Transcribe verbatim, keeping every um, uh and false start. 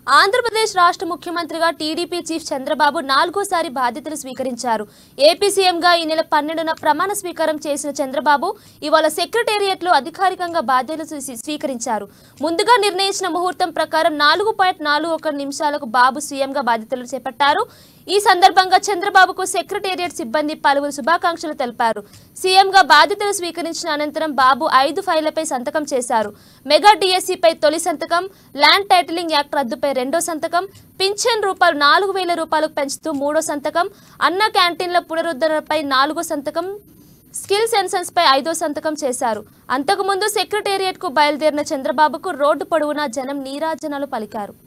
ఆంధ్రప్రదేశ్ రాష్ట్ర ముఖ్యమంత్రిగా TDP chief Chandrababu నాలుగోసారి బాధ్యతలు స్వీకరించారు. ఏపీ సీఎంగా ఈ నెల పన్నెండున ప్రమాణ స్వీకారం చేసిన చంద్రబాబు ఇవాళ సెక్రటేరియట్లో అధికారికంగా బాధ్యతలు స్వీకరించారు. ముందుగా నిర్ణయించిన ముహూర్తం ప్రకారం నాలుగు పాయింట్ నాలుగు ఒక నిమిషాలకు బాబు సీఎంగా బాధ్యతలు చేపట్టారు. ఈ సందర్భంగా చంద్రబాబుకు సెక్రటేరియట్ సిబ్బంది పలువురు శుభాకాంక్షలు తెలిపారు. సీఎంగా బాధ్యతలు స్వీకరించిన అనంతరం బాబు ఐదు ఫైళ్లపై సంతకం చేశారు. మెగా డిఎస్సీపై తొలి సంతకం, ల్యాండ్ టైటిలింగ్ యాక్ట్ రద్దుపై రెండో సంతకం, పింఛన్ రూపాయలు నాలుగు వేల రూపాయలకు పెంచుతూ మూడో సంతకం, అన్న క్యాంటీన్ల పునరుద్ధరణపై నాలుగో సంతకం, స్కిల్ సెన్సస్ పై ఐదో సంతకం చేశారు. అంతకుముందు సెక్రటేరియట్ కు బయలుదేరిన చంద్రబాబుకు రోడ్డు పొడవునా జనం నీరాజనాలు పలికారు.